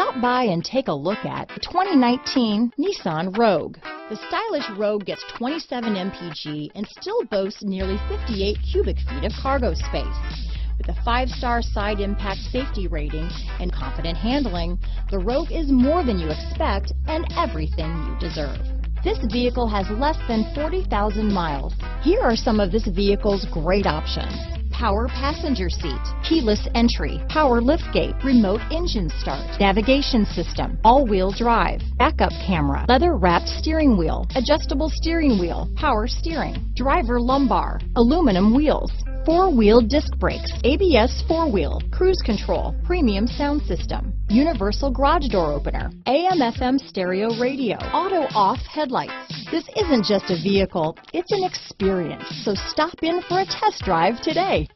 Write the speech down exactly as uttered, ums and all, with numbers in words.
Stop by and take a look at the twenty nineteen Nissan Rogue. The stylish Rogue gets twenty-seven M P G and still boasts nearly fifty-eight cubic feet of cargo space. With a five-star side impact safety rating and confident handling, the Rogue is more than you expect and everything you deserve. This vehicle has less than forty thousand miles. Here are some of this vehicle's great options: power passenger seat, keyless entry, power liftgate, remote engine start, navigation system, all-wheel drive, backup camera, leather-wrapped steering wheel, adjustable steering wheel, power steering, driver lumbar, aluminum wheels, four-wheel disc brakes, A B S four-wheel, cruise control, premium sound system, universal garage door opener, A M F M stereo radio, auto-off headlights. This isn't just a vehicle, it's an experience. So stop in for a test drive today.